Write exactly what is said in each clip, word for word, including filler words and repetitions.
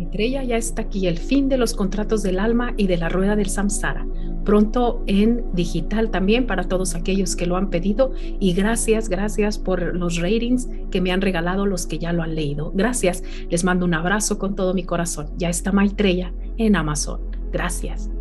Maitreya ya está aquí, el fin de los contratos del alma y de la rueda del samsara. Pronto en digital también para todos aquellos que lo han pedido. Y gracias, gracias por los ratings que me han regalado los que ya lo han leído. Gracias, les mando un abrazo con todo mi corazón. Ya está Maitreya en Amazon. Gracias.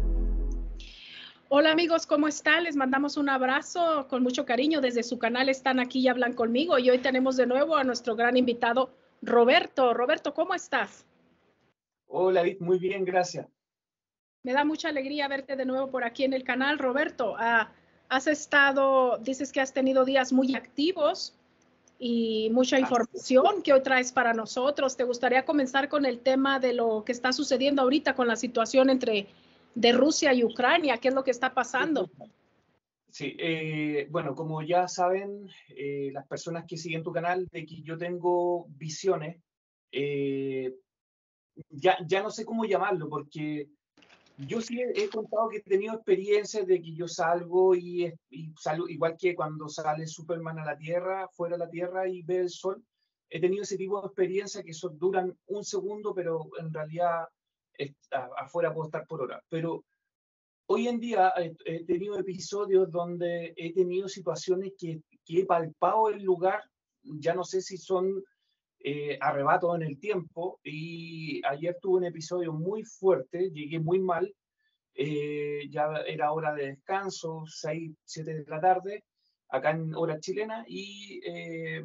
Hola amigos, ¿cómo están? Les mandamos un abrazo con mucho cariño desde su canal Están Aquí y Hablan Conmigo, y hoy tenemos de nuevo a nuestro gran invitado Roberto. Roberto, ¿cómo estás? Hola, Edith, muy bien, gracias. Me da mucha alegría verte de nuevo por aquí en el canal. Roberto, uh, has estado, dices que has tenido días muy activos y mucha información que hoy traes para nosotros. ¿Te gustaría comenzar con el tema de lo que está sucediendo ahorita con la situación entre de Rusia y Ucrania? ¿Qué es lo que está pasando? Sí, eh, bueno, como ya saben, eh, las personas que siguen tu canal, de que yo tengo visiones, eh, ya, ya no sé cómo llamarlo, porque yo sí he, he contado que he tenido experiencias de que yo salgo y, y salgo, igual que cuando sale Superman a la Tierra, fuera de la Tierra y ve el sol, he tenido ese tipo de experiencias que son, duran un segundo, pero en realidad está, afuera puedo estar por horas. Pero hoy en día he, he tenido episodios donde he tenido situaciones que, que he palpado el lugar, ya no sé si son eh, arrebatos en el tiempo, y ayer tuve un episodio muy fuerte, llegué muy mal, eh, ya era hora de descanso, seis, siete de la tarde, acá en hora chilena, y eh,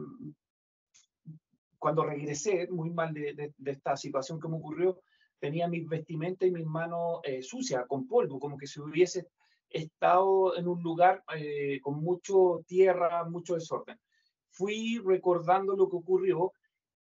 cuando regresé muy mal de, de, de esta situación que me ocurrió, tenía mis vestimentas y mis manos eh, sucias, con polvo, como que si hubiese estado en un lugar eh, con mucho tierra, mucho desorden. Fui recordando lo que ocurrió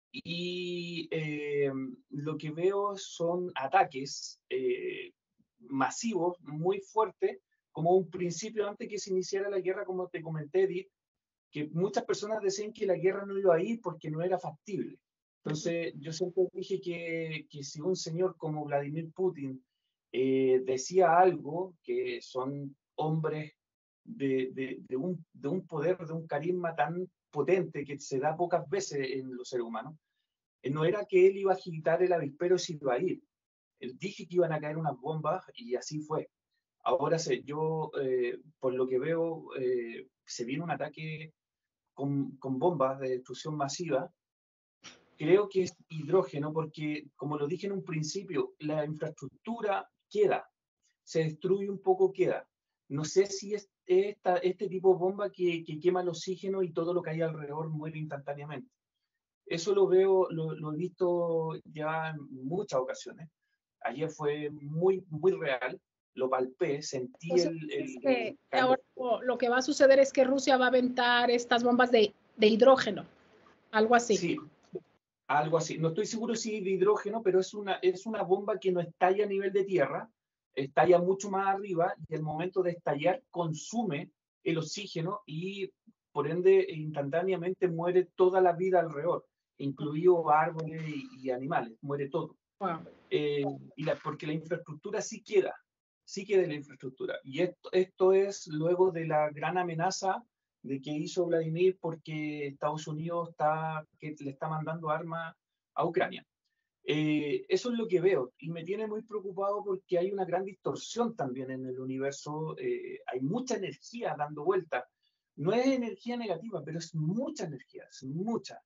y eh, lo que veo son ataques eh, masivos, muy fuertes, como un principio antes que se iniciara la guerra, como te comenté, Edith, que muchas personas decían que la guerra no iba a ir porque no era factible. Entonces, yo siempre dije que, que si un señor como Vladimir Putin eh, decía algo, que son hombres de, de, de, un, de un poder, de un carisma tan potente que se da pocas veces en los seres humanos, eh, no era que él iba a agitar el avispero y se iba a ir. Él dije que iban a caer unas bombas y así fue. Ahora sé, yo, eh, por lo que veo, eh, se viene un ataque con, con bombas de destrucción masiva. Creo que es hidrógeno porque, como lo dije en un principio, la infraestructura queda, se destruye un poco, queda. No sé si es esta, este tipo de bomba que, que quema el oxígeno y todo lo que hay alrededor muere instantáneamente. Eso lo veo, lo, lo he visto ya en muchas ocasiones. Ayer fue muy, muy real, lo palpé, sentí Entonces, el, el, que el calor. ahora lo que va a suceder es que Rusia va a aventar estas bombas de, de hidrógeno, algo así. Sí, algo así. No estoy seguro si de hidrógeno, pero es una, es una bomba que no estalla a nivel de tierra, estalla mucho más arriba y al momento de estallar consume el oxígeno y por ende instantáneamente muere toda la vida alrededor, incluidos árboles y, y animales, muere todo. Wow. Eh, y la, porque la infraestructura sí queda, sí queda la infraestructura. Y esto, esto es luego de la gran amenaza de que hizo Vladimir porque Estados Unidos está, que le está mandando armas a Ucrania. Eh, eso es lo que veo y me tiene muy preocupado porque hay una gran distorsión también en el universo, eh, hay mucha energía dando vuelta. No es energía negativa, pero es mucha energía, es mucha.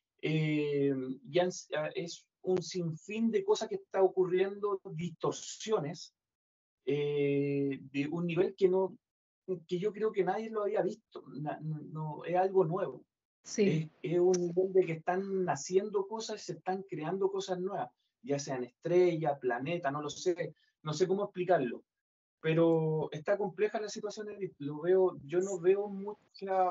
Eh, y es un sinfín de cosas que está ocurriendo, distorsiones, eh, de un nivel que no, que yo creo que nadie lo había visto, no, no, es algo nuevo. Sí. Es, es un nivel de que están naciendo cosas, se están creando cosas nuevas, ya sean estrellas, planetas, no lo sé, no sé cómo explicarlo, pero está compleja la situación, lo veo, yo no veo mucha...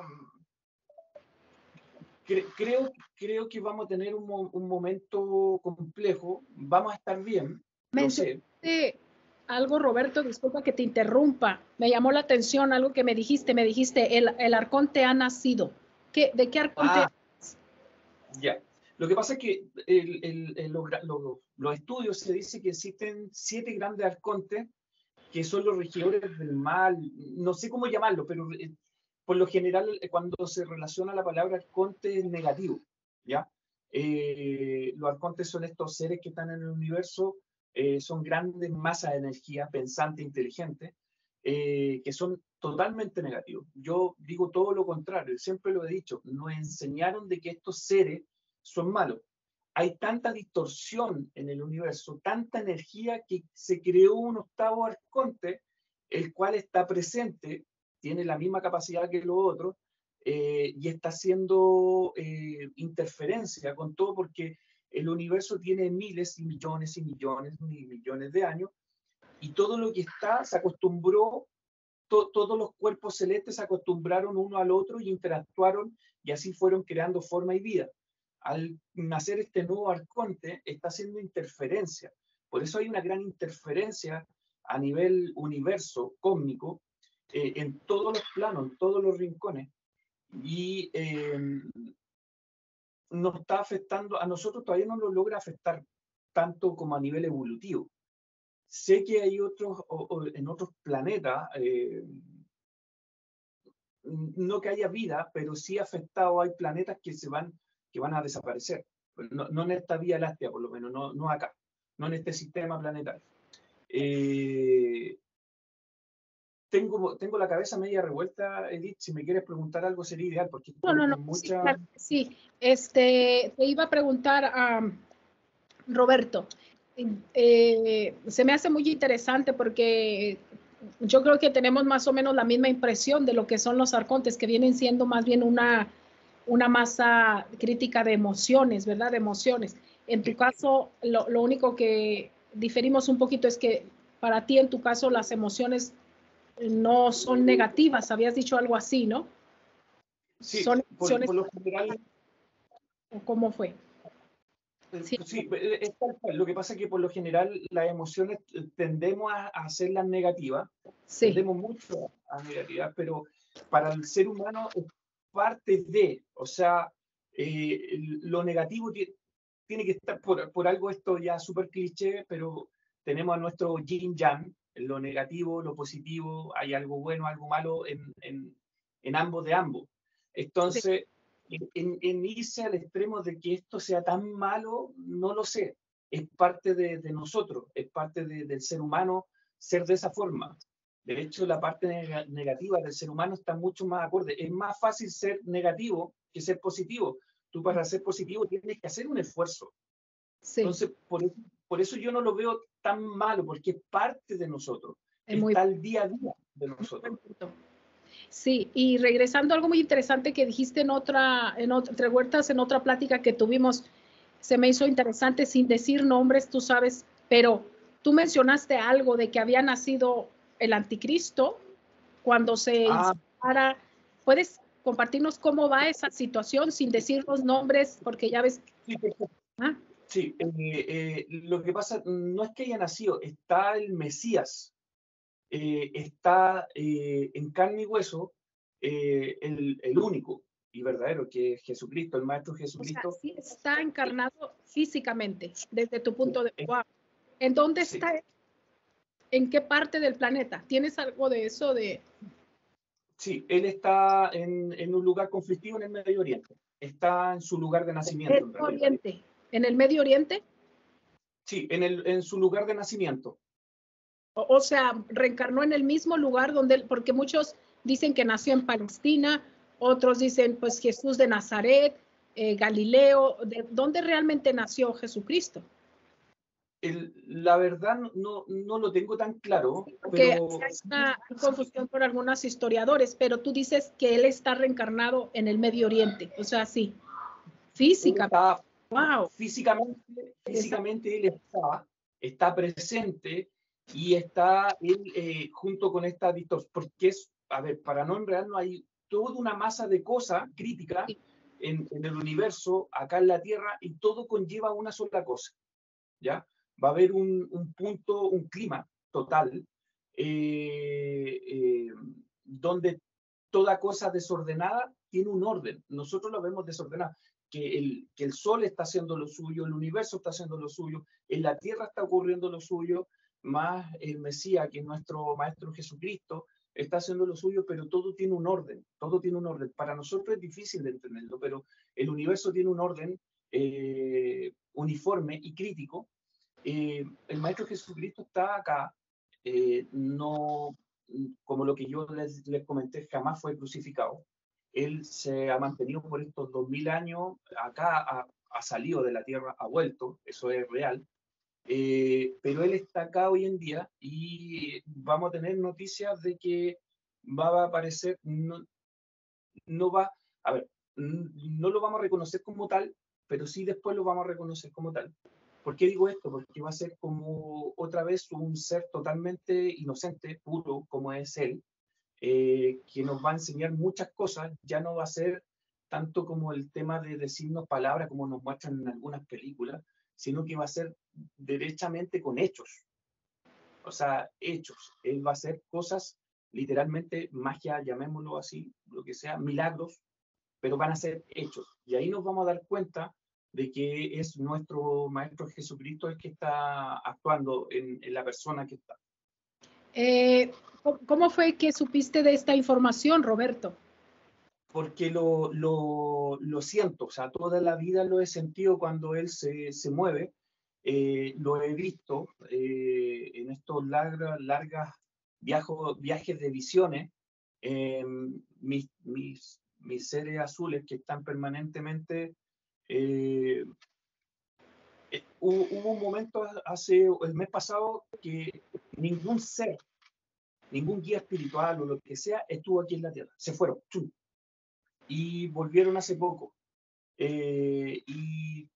Creo, creo que vamos a tener un, un momento complejo, vamos a estar bien, lo sé. Algo, Roberto, disculpa que te interrumpa, me llamó la atención algo que me dijiste, me dijiste, el, el arconte ha nacido. ¿Qué, ¿De qué arconte? Ah, ya. Lo que pasa es que el, el, el, lo, lo, los estudios se dice que existen siete grandes arcontes que son los regidores del mal, no sé cómo llamarlo, pero por lo general cuando se relaciona la palabra arconte es negativo, ¿ya? Eh, los arcontes son estos seres que están en el universo, eh, son grandes masas de energía, pensantes, inteligentes, eh, que son totalmente negativos. Yo digo todo lo contrario, siempre lo he dicho, nos enseñaron de que estos seres son malos. Hay tanta distorsión en el universo, tanta energía, que se creó un octavo arconte, el cual está presente, tiene la misma capacidad que los otros, eh, y está haciendo eh, interferencia con todo, porque el universo tiene miles y millones y millones y millones de años, y todo lo que está se acostumbró, to, todos los cuerpos celestes se acostumbraron uno al otro y interactuaron, y así fueron creando forma y vida. Al nacer este nuevo arconte, está haciendo interferencia. Por eso hay una gran interferencia a nivel universo cósmico, eh, en todos los planos, en todos los rincones, y eh, nos está afectando, a nosotros todavía no lo logra afectar tanto como a nivel evolutivo. Sé que hay otros, o, o en otros planetas, eh, no que haya vida, pero sí afectado, hay planetas que se van, que van a desaparecer. No, no en esta Vía Láctea, por lo menos, no, no acá, no en este sistema planetario. Eh, tengo, tengo la cabeza media revuelta, Edith, si me quieres preguntar algo sería ideal, porque No, no, no, mucha... sí, claro, sí. Este, te iba a preguntar a um, Roberto, eh, se me hace muy interesante porque yo creo que tenemos más o menos la misma impresión de lo que son los arcontes, que vienen siendo más bien una, una masa crítica de emociones, ¿verdad? De emociones. En tu caso, lo, lo único que diferimos un poquito es que para ti, en tu caso, las emociones no son negativas. Habías dicho algo así, ¿no? Sí, son por, por lo general... ¿Cómo fue? Sí, sí, es tal cual. Lo que pasa es que por lo general las emociones tendemos a, a hacerlas negativas, sí. Tendemos mucho a negativas, pero para el ser humano es parte de, o sea, eh, lo negativo tiene que estar, por, por algo esto ya súper cliché, pero tenemos a nuestro yin yang, lo negativo, lo positivo, hay algo bueno, algo malo en, en, en ambos de ambos. Entonces... Sí. En, en irse al extremo de que esto sea tan malo, no lo sé. Es parte de, de nosotros, es parte de, del ser humano ser de esa forma. De hecho, la parte neg negativa del ser humano está mucho más acorde. Es más fácil ser negativo que ser positivo. Tú para ser positivo tienes que hacer un esfuerzo. Sí. Entonces, por, por eso yo no lo veo tan malo, porque es parte de nosotros. Es está muy... el día a día de nosotros. Sí, y regresando a algo muy interesante que dijiste en otra, en otra, entre huertas, en otra plática que tuvimos, se me hizo interesante sin decir nombres, tú sabes, pero tú mencionaste algo de que había nacido el anticristo cuando se ah. Para, ¿puedes compartirnos cómo va esa situación sin decir los nombres? Porque ya ves... Sí, ¿ah? sí eh, eh, lo que pasa no es que haya nacido, está el Mesías. Eh, está eh, en carne y hueso eh, el, el único y verdadero, que es Jesucristo, el Maestro Jesucristo. O sea, sí está encarnado físicamente, desde tu punto de vista. Wow. ¿En dónde sí. está? ¿En qué parte del planeta? ¿Tienes algo de eso? De... Sí, él está en, en un lugar conflictivo en el Medio Oriente. Está en su lugar de nacimiento. ¿En, en Oriente? ¿En el Medio Oriente? Sí, en, el, en su lugar de nacimiento. O sea, reencarnó en el mismo lugar donde, porque muchos dicen que nació en Palestina, otros dicen, pues, Jesús de Nazaret, eh, Galileo, ¿de dónde realmente nació Jesucristo? El, la verdad no, no lo tengo tan claro. Sí, porque pero... hay una confusión por algunos historiadores, pero tú dices que él está reencarnado en el Medio Oriente, o sea, sí, físicamente. Está, wow. Físicamente, físicamente él está, está presente. Y está él eh, junto con esta distorsión, porque es, a ver, para no enredarnos, hay toda una masa de cosas críticas en, en el universo, acá en la Tierra, y todo conlleva una sola cosa, ¿ya? Va a haber un, un punto, un clima total, eh, eh, donde toda cosa desordenada tiene un orden. Nosotros lo vemos desordenado, que el, que el Sol está haciendo lo suyo, el universo está haciendo lo suyo, en la Tierra está ocurriendo lo suyo, más el Mesías, que es nuestro Maestro Jesucristo, está haciendo lo suyo, pero todo tiene un orden, todo tiene un orden. Para nosotros es difícil de entenderlo, pero el universo tiene un orden, eh, uniforme y crítico. Eh, el Maestro Jesucristo está acá, eh, no, como lo que yo les, les comenté, jamás fue crucificado. Él se ha mantenido por estos dos mil años, acá ha, ha salido de la tierra, ha vuelto, eso es real. Eh, pero él está acá hoy en día y vamos a tener noticias de que va a aparecer, no, no va, a ver, no lo vamos a reconocer como tal, pero sí después lo vamos a reconocer como tal. ¿Por qué digo esto? Porque va a ser como otra vez un ser totalmente inocente, puro, como es él, eh, que nos va a enseñar muchas cosas. Ya no va a ser tanto como el tema de decirnos palabras como nos muestran en algunas películas, sino que va a ser derechamente con hechos. O sea, hechos. Él va a hacer cosas, literalmente magia, llamémoslo así, lo que sea, milagros, pero van a ser hechos. Y ahí nos vamos a dar cuenta de que es nuestro Maestro Jesucristo el que está actuando en, en la persona que está. Eh, ¿Cómo fue que supiste de esta información, Roberto? Porque lo, lo, lo siento, o sea, toda la vida lo he sentido cuando él se, se mueve, eh, lo he visto eh, en estos largas, largas viajo, viajes de visiones, eh, mis, mis, mis seres azules que están permanentemente... Eh, hubo, hubo un momento hace el mes pasado que ningún ser, ningún guía espiritual o lo que sea estuvo aquí en la Tierra, se fueron, ¡chum! Y volvieron hace poco. Eh, y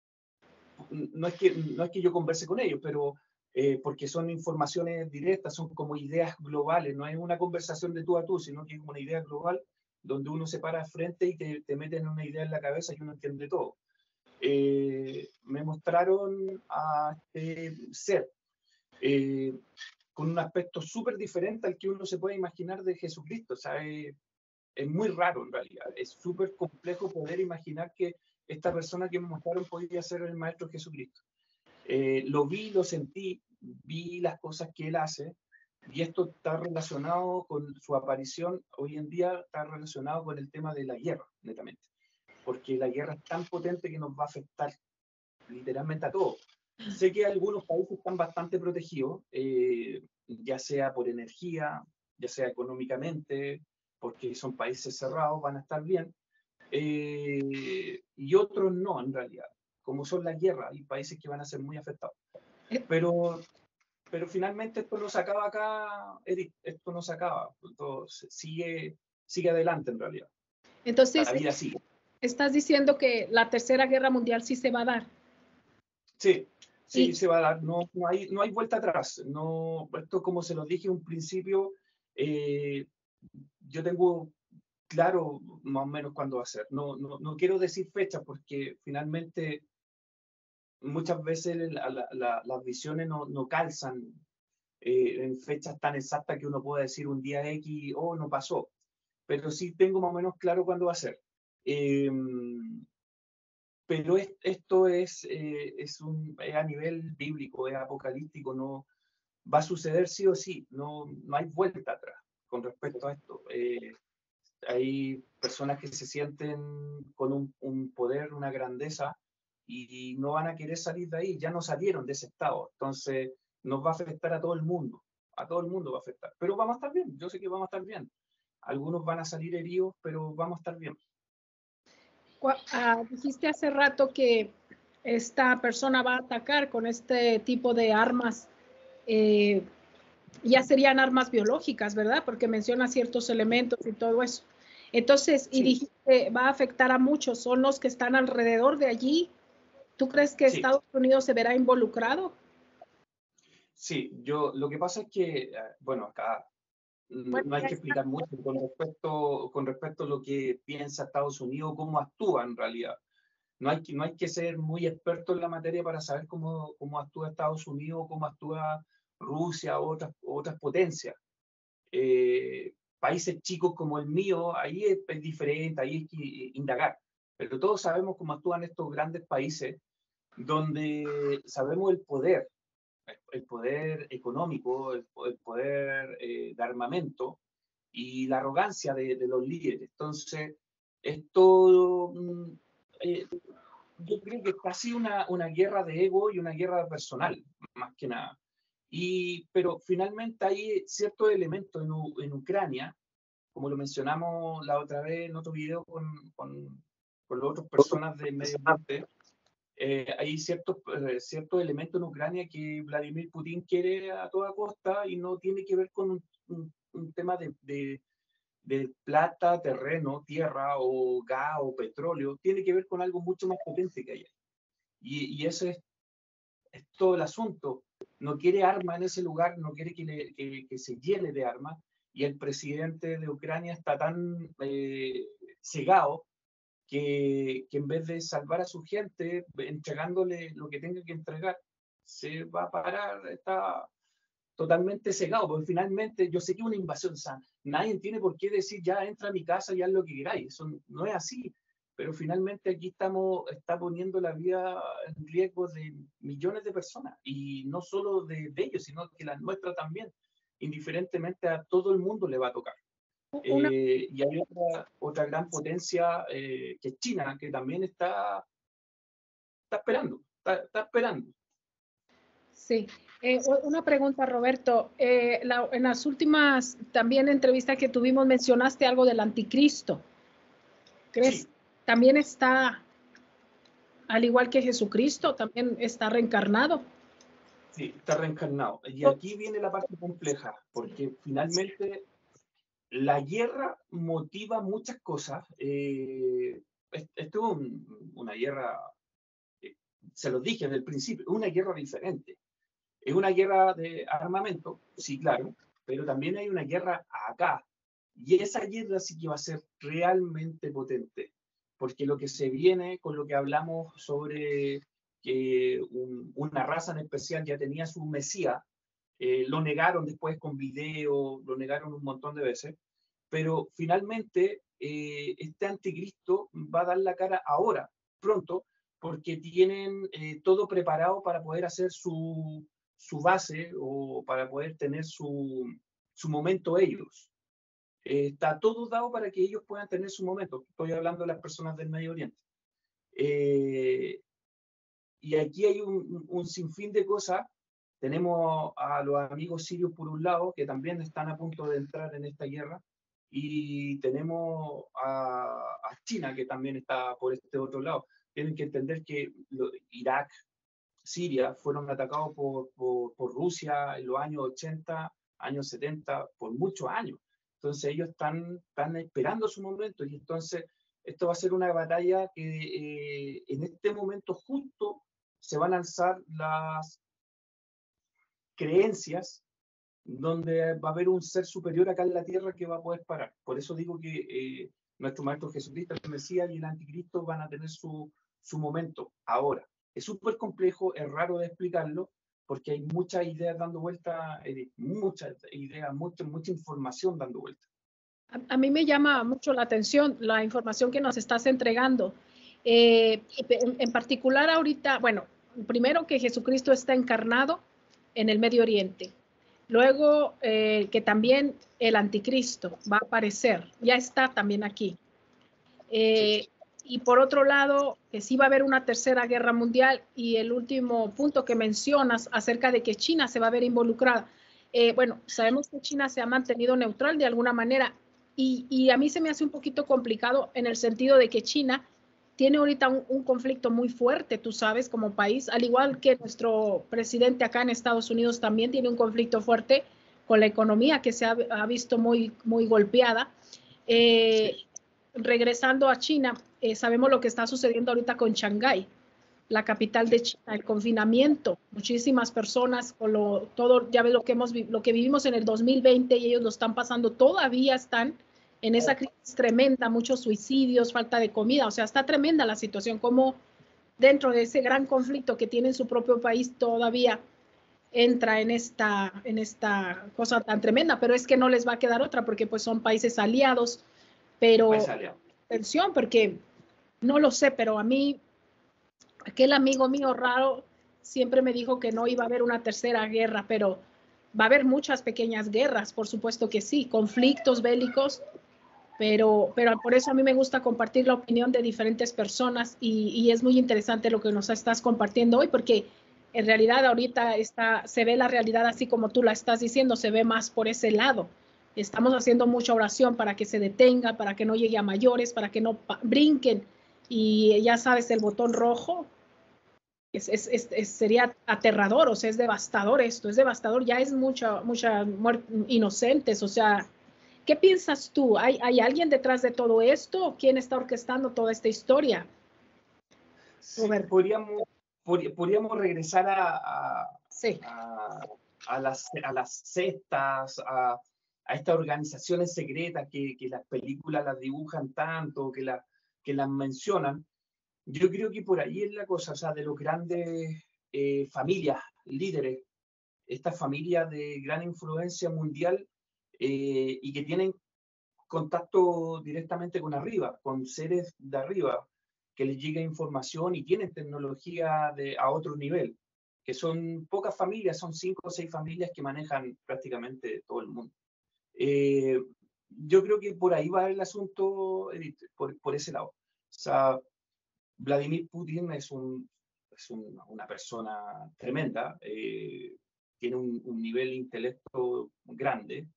no es, que, no es que yo converse con ellos, pero eh, porque son informaciones directas, son como ideas globales, no es una conversación de tú a tú, sino que es una idea global donde uno se para frente y te, te meten una idea en la cabeza y uno entiende todo. Eh, me mostraron a este ser eh, con un aspecto súper diferente al que uno se puede imaginar de Jesucristo. O sea, es, es muy raro en realidad, es súper complejo poder imaginar que esta persona que me mostraron podía ser el Maestro Jesucristo. Eh, lo vi, lo sentí, vi las cosas que él hace, y esto está relacionado con su aparición, hoy en día está relacionado con el tema de la guerra, netamente, porque la guerra es tan potente que nos va a afectar literalmente a todos. Sé que algunos países están bastante protegidos, eh, ya sea por energía, ya sea económicamente, porque son países cerrados, van a estar bien, eh, y otros no, en realidad, como son las guerras, hay países que van a ser muy afectados. Pero, pero finalmente esto no se acaba acá, Edith, esto no se acaba, esto sigue, sigue adelante en realidad. Entonces, la vida sigue. ¿Estás diciendo que la Tercera Guerra Mundial sí se va a dar? Sí, sí, y, se va a dar, no, no, hay, no hay vuelta atrás. No, esto, como se lo dije en un principio, eh, yo tengo claro más o menos cuándo va a ser. No, no, no quiero decir fecha porque finalmente muchas veces la, la, la, las visiones no, no calzan eh, en fechas tan exactas que uno pueda decir un día X, oh, no pasó. Pero sí tengo más o menos claro cuándo va a ser. Eh, pero es, esto es, eh, es, un, es a nivel bíblico, es apocalíptico, no va a suceder sí o sí, no, no hay vuelta atrás con respecto a esto. Eh, hay personas que se sienten con un, un poder, una grandeza, y, y no van a querer salir de ahí, ya no salieron de ese estado, entonces nos va a afectar a todo el mundo, a todo el mundo va a afectar, pero vamos a estar bien, yo sé que vamos a estar bien. Algunos van a salir heridos, pero vamos a estar bien. Uh, dijiste hace rato que esta persona va a atacar con este tipo de armas, eh, ya serían armas biológicas, ¿verdad? Porque menciona ciertos elementos y todo eso. Entonces, y sí. dijiste, va a afectar a muchos, son los que están alrededor de allí. ¿Tú crees que sí. Estados Unidos se verá involucrado? Sí, yo, lo que pasa es que, bueno, acá bueno, no hay que explicar mucho con respecto, con respecto a lo que piensa Estados Unidos, cómo actúa en realidad. No hay, que, no hay que ser muy experto en la materia para saber cómo, cómo actúa Estados Unidos, cómo actúa Rusia o otras, otras potencias. Eh, países chicos como el mío, ahí es, es diferente, ahí hay que indagar. Pero todos sabemos cómo actúan estos grandes países, donde sabemos el poder, el poder económico, el, el poder eh, de armamento y la arrogancia de, de los líderes. Entonces, esto... Eh, yo creo que es casi una, una guerra de ego y una guerra personal, más que nada. Y, pero finalmente hay ciertos elementos en, U, en Ucrania, como lo mencionamos la otra vez en otro video con, con, con las otras personas del Medio Oriente, eh, hay ciertos, eh, ciertos elementos en Ucrania que Vladimir Putin quiere a toda costa y no tiene que ver con un, un, un tema de, de, de plata, terreno, tierra o gas o petróleo, tiene que ver con algo mucho más potente que hay. Y, y eso es, es todo el asunto. No quiere armas en ese lugar, no quiere que, le, que, que se llene de armas, y el presidente de Ucrania está tan eh, cegado que, que en vez de salvar a su gente, entregándole lo que tenga que entregar, se va a parar, está totalmente cegado, porque finalmente yo sé que es una invasión, o sea, nadie tiene por qué decir ya entra a mi casa y haz lo que queráis, eso no es así, pero finalmente aquí estamos, está poniendo la vida en riesgo de millones de personas, y no solo de, de ellos, sino que la nuestra también, indiferentemente a todo el mundo le va a tocar. Una... Eh, y hay otra, otra gran potencia eh, que es China, que también está, está esperando, está, está esperando. Sí, eh, una pregunta, Roberto. Eh, la, en las últimas también entrevistas que tuvimos mencionaste algo del anticristo. ¿Crees? Sí. También está, al igual que Jesucristo, también está reencarnado. Sí, está reencarnado. Y aquí viene la parte compleja, porque finalmente la guerra motiva muchas cosas. Eh, esto es un, una guerra, eh, se los dije desde el principio, es una guerra diferente. Es una guerra de armamento, sí, claro, pero también hay una guerra acá. Y esa guerra sí que va a ser realmente potente, porque lo que se viene con lo que hablamos sobre que un, una raza en especial ya tenía su mesías, eh, lo negaron después con video, lo negaron un montón de veces, pero finalmente eh, este anticristo va a dar la cara ahora, pronto, porque tienen eh, todo preparado para poder hacer su, su base o para poder tener su, su momento ellos. Eh, está todo dado para que ellos puedan tener su momento. Estoy hablando de las personas del Medio Oriente. Eh, y aquí hay un, un sinfín de cosas. Tenemos a los amigos sirios por un lado, que también están a punto de entrar en esta guerra, y tenemos a, a China, que también está por este otro lado. Tienen que entender que lo, Irak, Siria, fueron atacados por, por, por Rusia en los años ochenta, años setenta, por muchos años. Entonces ellos están, están esperando su momento, y entonces esto va a ser una batalla que eh, en este momento justo se van a alzar las creencias donde va a haber un ser superior acá en la tierra que va a poder parar. Por eso digo que eh, nuestro Maestro Jesucristo, el Mesías y el Anticristo van a tener su, su momento ahora. Es súper complejo, es raro de explicarlo, porque hay muchas ideas dando vuelta, eh, muchas ideas, mucha, mucha información dando vuelta. A, a mí me llama mucho la atención la información que nos estás entregando. Eh, en, en particular ahorita, bueno, primero que Jesucristo está encarnado en el Medio Oriente. Luego eh, que también el anticristo va a aparecer, ya está también aquí. Eh, sí. Y por otro lado, que sí va a haber una tercera guerra mundial, y el último punto que mencionas acerca de que China se va a ver involucrada. Eh, bueno, sabemos que China se ha mantenido neutral de alguna manera, y, y a mí se me hace un poquito complicado en el sentido de que China tiene ahorita un, un conflicto muy fuerte, tú sabes, como país, al igual que nuestro presidente acá en Estados Unidos también tiene un conflicto fuerte con la economía que se ha, ha visto muy, muy golpeada. Eh, sí. Regresando a China, eh, sabemos lo que está sucediendo ahorita con Shanghái, la capital de China, el confinamiento, muchísimas personas con lo, todo, ya ves lo que hemos, lo que vivimos en el dos mil veinte, y ellos lo están pasando, todavía están en esa crisis tremenda, muchos suicidios, falta de comida, o sea, está tremenda la situación, como dentro de ese gran conflicto que tiene en su propio país todavía entra en esta, en esta cosa tan tremenda, pero es que no les va a quedar otra, porque pues son países aliados, pero atención, porque no lo sé, pero a mí, aquel amigo mío raro siempre me dijo que no iba a haber una tercera guerra, pero va a haber muchas pequeñas guerras, por supuesto que sí, conflictos bélicos, Pero, pero por eso a mí me gusta compartir la opinión de diferentes personas y, y es muy interesante lo que nos estás compartiendo hoy, porque en realidad ahorita está, se ve la realidad así como tú la estás diciendo, se ve más por ese lado. Estamos haciendo mucha oración para que se detenga, para que no llegue a mayores, para que no brinquen. Y ya sabes, el botón rojo es, es, es, es, sería aterrador, o sea, es devastador esto, es devastador, ya es mucha, mucha muerte inocentes, o sea, ¿qué piensas tú? ¿Hay, ¿Hay alguien detrás de todo esto? ¿Quién está orquestando toda esta historia? Sí, podríamos, podríamos regresar a, a, sí. a, a, las, a las sectas, a, a estas organizaciones secretas que, que las películas las dibujan tanto, que, la, que las mencionan. Yo creo que por ahí es la cosa, o sea, de los grandes eh, familias, líderes, estas familias de gran influencia mundial eh, y que tienen contacto directamente con arriba, con seres de arriba, que les llega información y tienen tecnología de, a otro nivel, que son pocas familias, son cinco o seis familias que manejan prácticamente todo el mundo. Eh, yo creo que por ahí va el asunto, Edith, por, por ese lado. O sea, Vladimir Putin es, un, es un, una persona tremenda, eh, tiene un, un nivel de intelecto grande,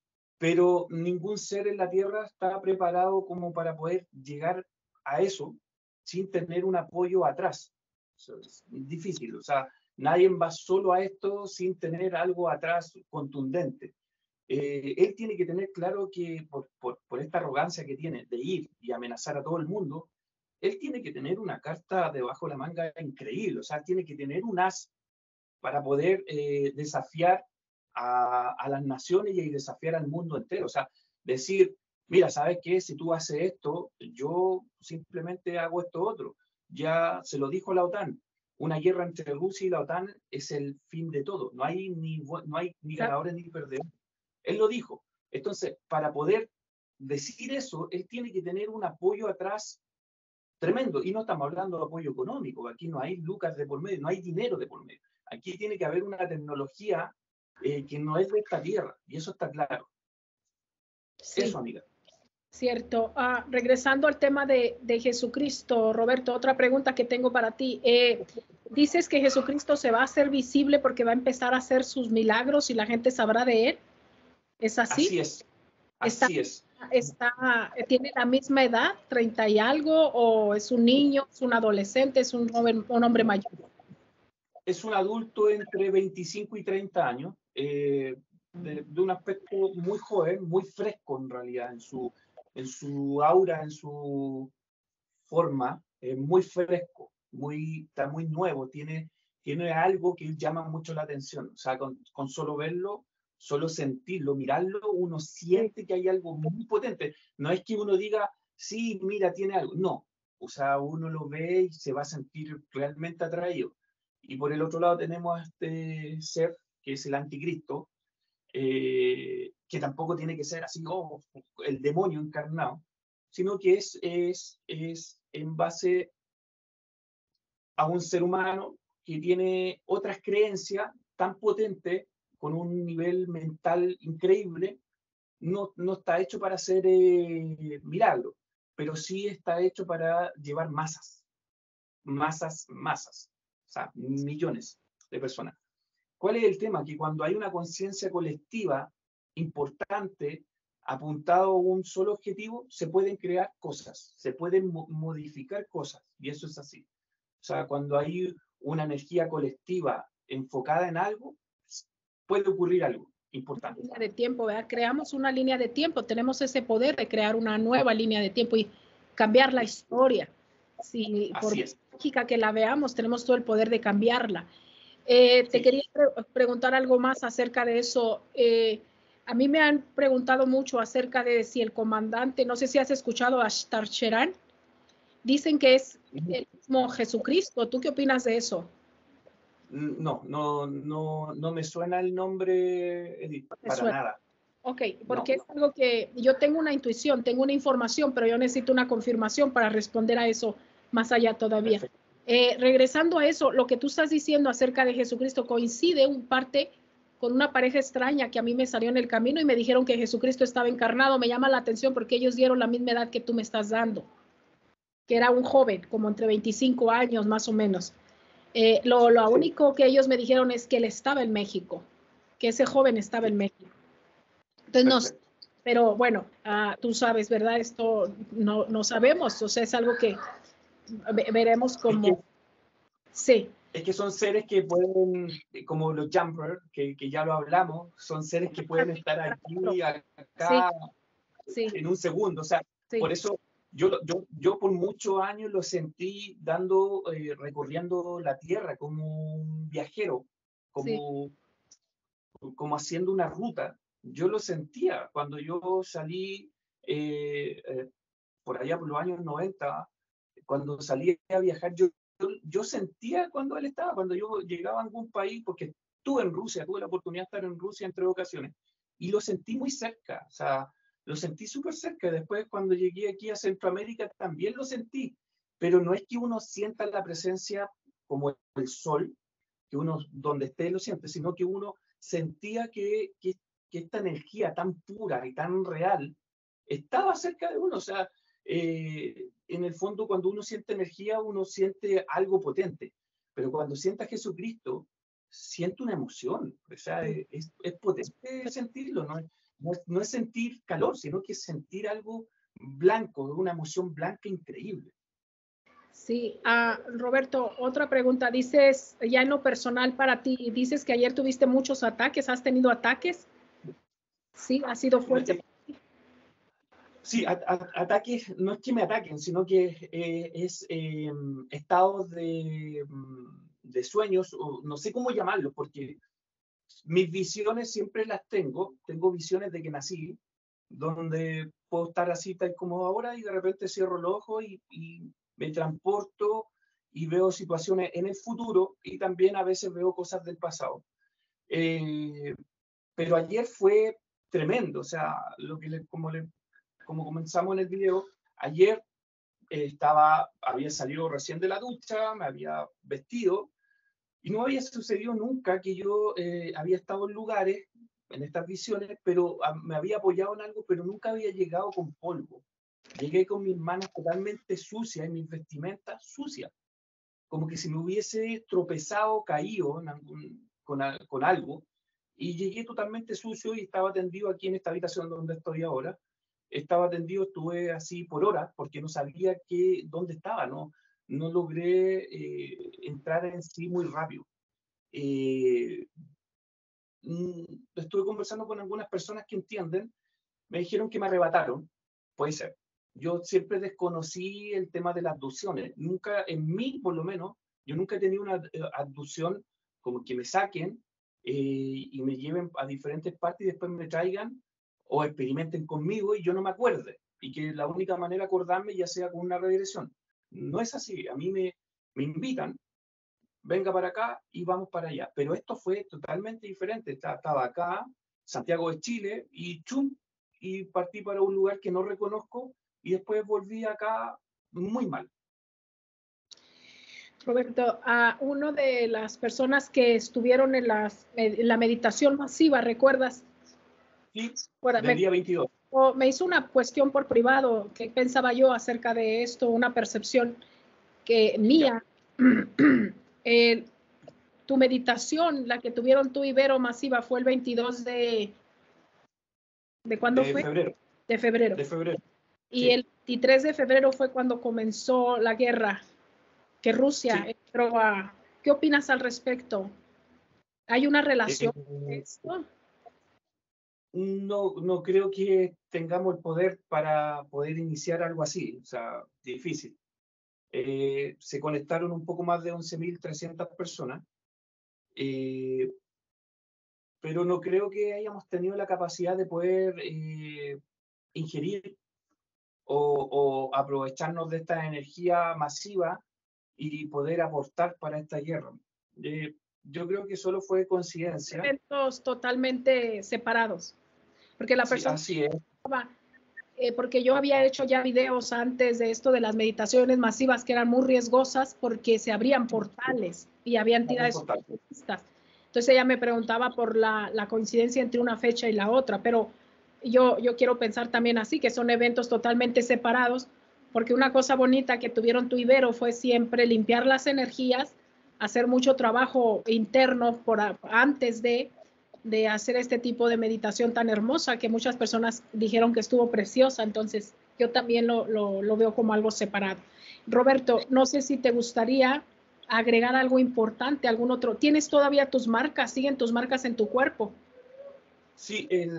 pero ningún ser en la Tierra está preparado como para poder llegar a eso sin tener un apoyo atrás. O sea, es difícil, o sea, nadie va solo a esto sin tener algo atrás contundente. Eh, él tiene que tener claro que por, por, por esta arrogancia que tiene de ir y amenazar a todo el mundo, él tiene que tener una carta debajo de la manga increíble, o sea, tiene que tener un as para poder eh, desafiar a, a las naciones y desafiar al mundo entero. O sea, decir, mira, ¿sabes qué? Si tú haces esto, yo simplemente hago esto otro. Ya se lo dijo la OTAN. Una guerra entre Rusia y la OTAN es el fin de todo. No hay ni, no hay ni ganadores ni perdedores. Él lo dijo. Entonces, para poder decir eso, él tiene que tener un apoyo atrás tremendo. Y no estamos hablando de apoyo económico. Aquí no hay lucas de por medio, no hay dinero de por medio. Aquí tiene que haber una tecnología eh, que no es de esta tierra. Y eso está claro. Sí. Eso, amiga. Cierto. Ah, regresando al tema de, de Jesucristo, Roberto, otra pregunta que tengo para ti. Eh, dices que Jesucristo se va a hacer visible porque va a empezar a hacer sus milagros y la gente sabrá de él. ¿Es así? Así es. Así está, es. Está, ¿tiene la misma edad, treinta y algo, o es un niño, es un adolescente, es un, joven, un hombre mayor? Es un adulto entre veinticinco y treinta años, eh, de, de un aspecto muy joven, muy fresco en realidad, en su, en su aura, en su forma, eh, muy fresco, muy, está muy nuevo, tiene, tiene algo que llama mucho la atención. O sea, con, con solo verlo, solo sentirlo, mirarlo, uno siente que hay algo muy potente. No es que uno diga, sí, mira, tiene algo. No, o sea, uno lo ve y se va a sentir realmente atraído. Y por el otro lado tenemos a este ser, que es el anticristo, eh, que tampoco tiene que ser así, oh, el demonio encarnado, sino que es, es, es en base a un ser humano que tiene otras creencias tan potentes, con un nivel mental increíble. No, no está hecho para hacer eh, milagros, pero sí está hecho para llevar masas, masas, masas, o sea, millones de personas. ¿Cuál es el tema? Que cuando hay una conciencia colectiva importante, apuntado a un solo objetivo, se pueden crear cosas, se pueden mo modificar cosas, y eso es así. O sea, cuando hay una energía colectiva enfocada en algo, puede ocurrir algo importante. Línea de tiempo, ¿verdad? Creamos una línea de tiempo, tenemos ese poder de crear una nueva línea de tiempo y cambiar la historia. Si por lógica que la veamos, tenemos todo el poder de cambiarla. Eh, te sí. quería pre preguntar algo más acerca de eso. Eh, a mí me han preguntado mucho acerca de si el comandante, no sé si has escuchado a Shtar-Cheran, dicen que es el mismo Jesucristo. ¿Tú qué opinas de eso? No, no, no, no me suena el nombre, Edith, para suena. nada. Ok, porque no. es algo que yo tengo una intuición, tengo una información, pero yo necesito una confirmación para responder a eso más allá todavía. Eh, regresando a eso, lo que tú estás diciendo acerca de Jesucristo coincide en parte con una pareja extraña que a mí me salió en el camino y me dijeron que Jesucristo estaba encarnado. Me llama la atención porque ellos dieron la misma edad que tú me estás dando, que era un joven, como entre veinticinco años más o menos. Eh, lo, lo único que ellos me dijeron es que él estaba en México, que ese joven estaba en México. Entonces, no, pero bueno, uh, tú sabes, ¿verdad? Esto no, no sabemos, o sea, es algo que veremos como... Es que, sí. Es que son seres que pueden, como los jumpers, que, que ya lo hablamos, son seres que pueden estar aquí, acá, sí. Sí. En un segundo. O sea, sí. Por eso yo, yo, yo por muchos años lo sentí dando, eh, recorriendo la tierra como un viajero, como, sí. como haciendo una ruta. Yo lo sentía cuando yo salí eh, eh, por allá por los años noventa, cuando salí a viajar, yo, yo, yo sentía cuando él estaba, cuando yo llegaba a algún país, porque estuve en Rusia, tuve la oportunidad de estar en Rusia en tres ocasiones, y lo sentí muy cerca, o sea, lo sentí súper cerca. Después cuando llegué aquí a Centroamérica también lo sentí, pero no es que uno sienta la presencia como el sol, que uno donde esté lo siente, sino que uno sentía que, que, que esta energía tan pura y tan real estaba cerca de uno. O sea, eh, en el fondo cuando uno siente energía, uno siente algo potente, pero cuando siente a Jesucristo, siente una emoción. O sea, es, es potente sentirlo, ¿no? No es, no es sentir calor, sino que es sentir algo blanco, una emoción blanca increíble. Sí, uh, Roberto, otra pregunta. Dices, ya en lo personal para ti, dices que ayer tuviste muchos ataques, ¿has tenido ataques? Sí, ¿ha sido fuerte? Sí, a, a, ataques, no es que me ataquen, sino que eh, es eh, estados de, de sueños, o no sé cómo llamarlo, porque mis visiones siempre las tengo, tengo visiones de que nací, donde puedo estar así tal como ahora y de repente cierro los ojos y, y me transporto y veo situaciones en el futuro y también a veces veo cosas del pasado. Eh, pero ayer fue tremendo, o sea, lo que le, como, le, como comenzamos en el video, ayer eh, estaba, había salido recién de la ducha, me había vestido y no había sucedido nunca que yo eh, había estado en lugares, en estas visiones, pero a, me había apoyado en algo, pero nunca había llegado con polvo. Llegué con mis manos totalmente sucias y mis vestimentas sucias, como que si me hubiese tropezado, caído en algún, con, con algo, y llegué totalmente sucio y estaba tendido aquí en esta habitación donde estoy ahora. Estaba tendido, estuve así por horas, porque no sabía qué, dónde estaba, ¿no? No logré eh, entrar en sí muy rápido. Eh, estuve conversando con algunas personas que entienden, me dijeron que me arrebataron, puede ser. Yo siempre desconocí el tema de las abducciones, nunca, en mí por lo menos, yo nunca he tenido una abducción como que me saquen eh, y me lleven a diferentes partes y después me traigan o experimenten conmigo y yo no me acuerde, y que la única manera de acordarme ya sea con una regresión. No es así, a mí me, me invitan, venga para acá y vamos para allá. Pero esto fue totalmente diferente. Estaba acá, Santiago de Chile, y chum, y partí para un lugar que no reconozco y después volví acá muy mal. Roberto, a uno de las personas que estuvieron en, las, en la meditación masiva, ¿recuerdas? Sí, bueno, del me, día veintidós. Me hizo una cuestión por privado, qué pensaba yo acerca de esto, una percepción que mía. Eh, tu meditación, la que tuvieron tú y Vero masiva, fue el veintidós de... ¿De cuándo de fue? Febrero. De febrero. De febrero. Y sí. el veintitrés de febrero fue cuando comenzó la guerra, que Rusia sí. entró a... ¿Qué opinas al respecto? ¿Hay una relación eh, con esto? No, no creo que tengamos el poder para poder iniciar algo así, o sea, difícil. Eh, se conectaron un poco más de once mil trescientas personas, eh, pero no creo que hayamos tenido la capacidad de poder eh, ingerir o, o aprovecharnos de esta energía masiva y poder aportar para esta guerra. Eh, yo creo que solo fue coincidencia. Eventos totalmente separados, porque la persona... Sí, así es. Eh, porque yo había hecho ya videos antes de esto de las meditaciones masivas que eran muy riesgosas porque se abrían portales y había entidades ocultistas. Entonces ella me preguntaba por la, la coincidencia entre una fecha y la otra, pero yo, yo quiero pensar también así, que son eventos totalmente separados, porque una cosa bonita que tuvieron tú y Vero fue siempre limpiar las energías, hacer mucho trabajo interno por a, antes de, de hacer este tipo de meditación tan hermosa que muchas personas dijeron que estuvo preciosa. Entonces yo también lo, lo, lo veo como algo separado. Roberto, no sé si te gustaría agregar algo importante, algún otro. ¿Tienes todavía tus marcas? ¿Siguen tus marcas en tu cuerpo? Sí, el,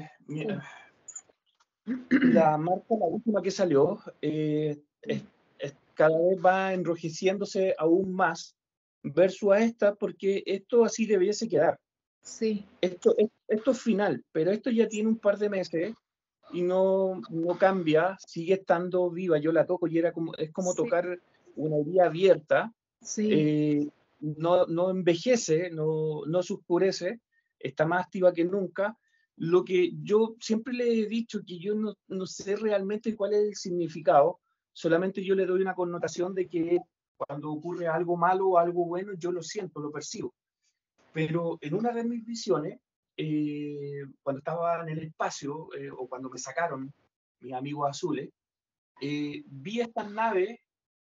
la marca, la última que salió, eh, es, es, cada vez va enrojeciéndose aún más versus a esta, porque esto así debiese quedar. Sí. Esto, esto es final, pero esto ya tiene un par de meses y no, no cambia, sigue estando viva. Yo la toco y era como, es como sí. tocar una herida abierta. Sí. Eh, no, no envejece, no, no se oscurece, está más activa que nunca. Lo que yo siempre le he dicho que yo no, no sé realmente cuál es el significado, solamente yo le doy una connotación de que cuando ocurre algo malo o algo bueno, yo lo siento, lo percibo. Pero en una de mis visiones, eh, cuando estaba en el espacio, eh, o cuando me sacaron mis amigos azules, eh, vi estas naves,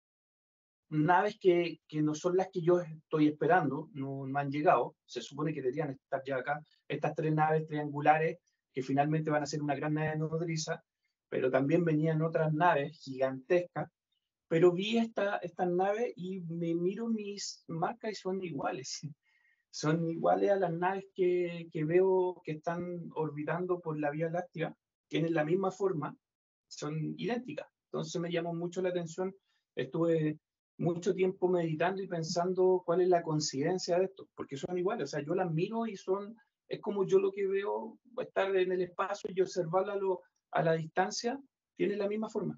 naves que, que no son las que yo estoy esperando, no, no han llegado, se supone que deberían estar ya acá, estas tres naves triangulares que finalmente van a ser una gran nave nodriza, pero también venían otras naves gigantescas, pero vi esta, estas naves y me miro mis marcas y son iguales. Son iguales a las naves que, que veo que están orbitando por la Vía Láctea, tienen la misma forma, son idénticas. Entonces me llamó mucho la atención, estuve mucho tiempo meditando y pensando cuál es la coincidencia de esto, porque son iguales, o sea, yo las miro y son, es como yo lo que veo, estar en el espacio y observarla a, lo, a la distancia, tiene la misma forma.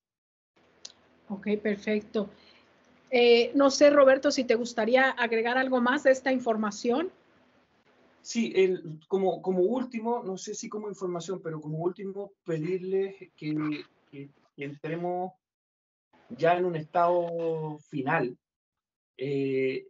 Ok, perfecto. Eh, no sé, Roberto, si te gustaría agregar algo más de esta información. Sí, el, como, como último, no sé si como información, pero como último, pedirles que, que, que entremos ya en un estado final. Eh,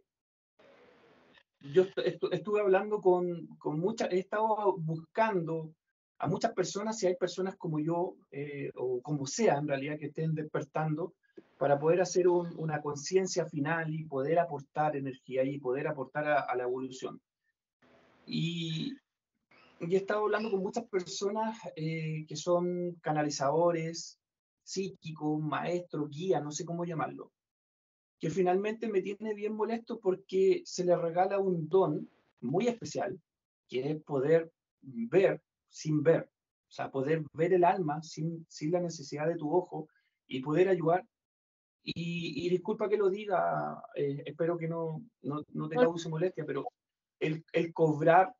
yo estu estuve hablando con, con muchas, he estado buscando a muchas personas, si hay personas como yo, eh, o como sea en realidad, que estén despertando, para poder hacer un, una conciencia final y poder aportar energía y poder aportar a, a la evolución. Y, y he estado hablando con muchas personas eh, que son canalizadores, psíquicos, maestros, guías, no sé cómo llamarlo, que finalmente me tiene bien molesto porque se le regala un don muy especial, que es poder ver sin ver, o sea, poder ver el alma sin, sin la necesidad de tu ojo y poder ayudar. Y, y disculpa que lo diga, eh, espero que no, no, no te cause molestia, pero el, el cobrar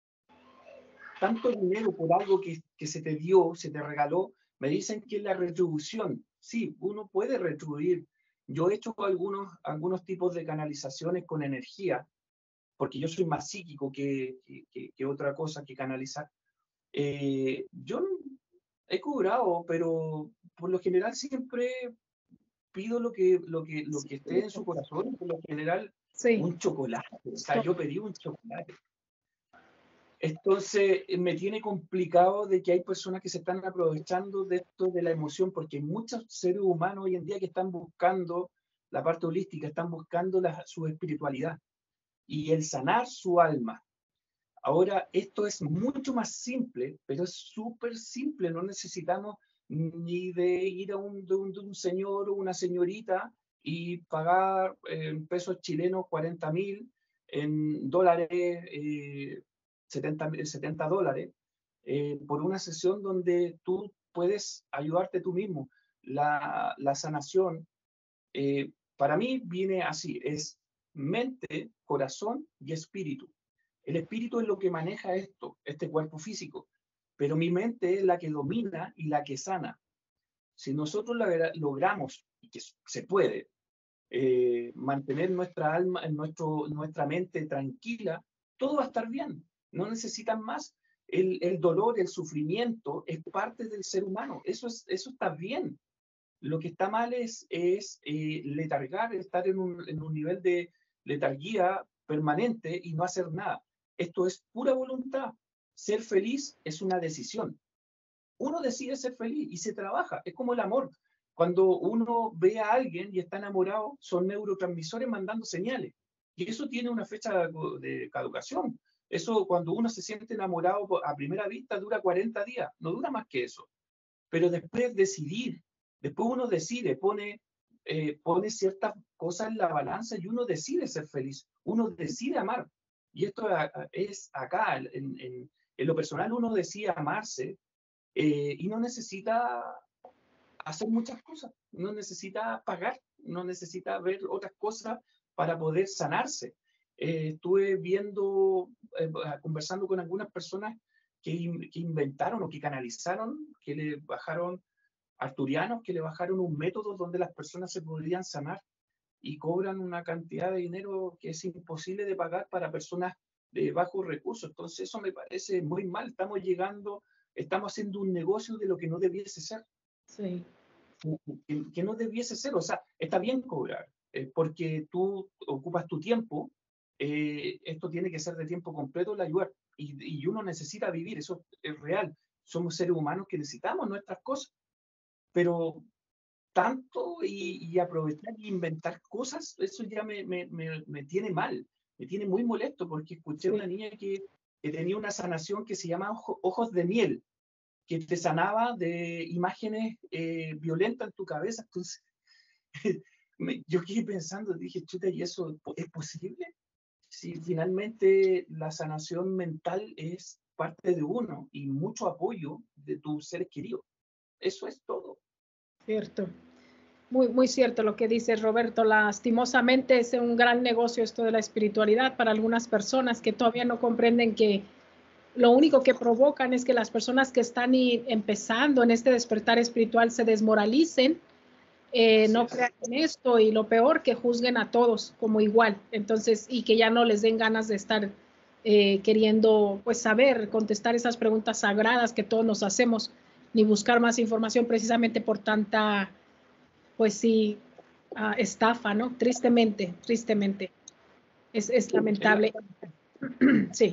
tanto dinero por algo que, que se te dio, se te regaló, me dicen que es la retribución. Sí, uno puede retribuir. Yo he hecho algunos, algunos tipos de canalizaciones con energía, porque yo soy más psíquico que, que, que otra cosa que canalizar. Eh, yo he cobrado, pero por lo general siempre pido lo que, lo que, lo que esté en su corazón, por lo general sí. Un chocolate. O sea, yo pedí un chocolate. Entonces, me tiene complicado de que hay personas que se están aprovechando de esto, de la emoción, porque hay muchos seres humanos hoy en día que están buscando la parte holística, están buscando la, su espiritualidad y el sanar su alma. Ahora, esto es mucho más simple, pero es súper simple, no necesitamos ni de ir a un, de un, de un señor o una señorita y pagar en eh, pesos chilenos cuarenta mil, en dólares eh, setenta, setenta dólares, eh, por una sesión donde tú puedes ayudarte tú mismo. La, la sanación, eh, para mí viene así, es mente, corazón y espíritu. El espíritu es lo que maneja esto, este cuerpo físico, pero mi mente es la que domina y la que sana. Si nosotros la, logramos, y que se puede, eh, mantener nuestra alma, nuestro, nuestra mente tranquila, todo va a estar bien. No necesitan más. El, el dolor, el sufrimiento es parte del ser humano. Eso, es, eso está bien. Lo que está mal es, es eh, letargar, estar en un, en un nivel de letargía permanente y no hacer nada. Esto es pura voluntad. Ser feliz es una decisión. Uno decide ser feliz y se trabaja. Es como el amor. Cuando uno ve a alguien y está enamorado, son neurotransmisores mandando señales. Y eso tiene una fecha de caducación. Eso, cuando uno se siente enamorado a primera vista, dura cuarenta días. No dura más que eso. Pero después decidir, después uno decide, pone, eh, pone ciertas cosas en la balanza y uno decide ser feliz. Uno decide amar. Y esto es acá, en, en, en lo personal, uno decide amarse eh, y no necesita hacer muchas cosas. No necesita pagar, no necesita ver otras cosas para poder sanarse. Eh, estuve viendo, eh, conversando con algunas personas que, in, que inventaron o que canalizaron, que le bajaron, arturianos, que le bajaron un método donde las personas se podrían sanar y cobran una cantidad de dinero que es imposible de pagar para personas de bajos recursos. Entonces eso me parece muy mal. Estamos llegando, estamos haciendo un negocio de lo que no debiese ser. Sí. Que, que no debiese ser. O sea, está bien cobrar, eh, porque tú ocupas tu tiempo. Eh, esto tiene que ser de tiempo completo la ayudar. Y, y uno necesita vivir, eso es real. Somos seres humanos que necesitamos nuestras cosas. Pero tanto y, y aprovechar y inventar cosas, eso ya me, me, me, me tiene mal, me tiene muy molesto, porque escuché a una niña que, que tenía una sanación que se llama ojo, ojos de miel, que te sanaba de imágenes eh, violentas en tu cabeza. Entonces, me, yo quedé pensando, dije, chuta, ¿y eso es posible? Si finalmente la sanación mental es parte de uno y mucho apoyo de tus seres queridos. Eso es todo. Cierto. Muy, muy cierto lo que dices, Roberto. Lastimosamente es un gran negocio esto de la espiritualidad para algunas personas que todavía no comprenden que lo único que provocan es que las personas que están empezando en este despertar espiritual se desmoralicen, eh, no crean en esto y lo peor, que juzguen a todos como igual. Entonces, y que ya no les den ganas de estar eh, queriendo pues saber, contestar esas preguntas sagradas que todos nos hacemos, ni buscar más información precisamente por tanta, pues sí, uh, estafa, ¿no? Tristemente, tristemente. Es, es lamentable. Sí.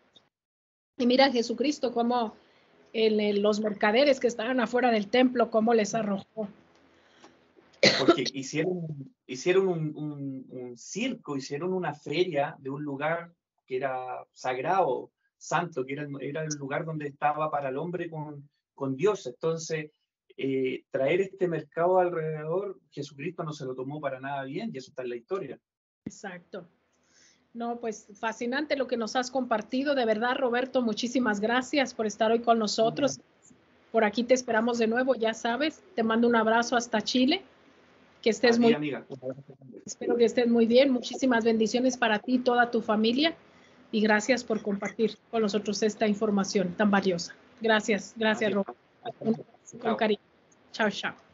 Y mira Jesucristo cómo el, el, los mercaderes que estaban afuera del templo, cómo les arrojó. Porque hicieron, hicieron un, un, un circo, hicieron una feria de un lugar que era sagrado, santo, que era, era el lugar donde estaba para el hombre con, con Dios. Entonces, eh, traer este mercado alrededor, Jesucristo no se lo tomó para nada bien, y eso está en la historia. Exacto. No, pues fascinante lo que nos has compartido. De verdad, Roberto, muchísimas gracias por estar hoy con nosotros. Por aquí te esperamos de nuevo, ya sabes. Te mando un abrazo hasta Chile. Que estés muy amiga. Espero que estés muy bien. Muchísimas bendiciones para ti y toda tu familia. Y gracias por compartir con nosotros esta información tan valiosa. Gracias, gracias, Roberto. Con cariño. Chao, chao.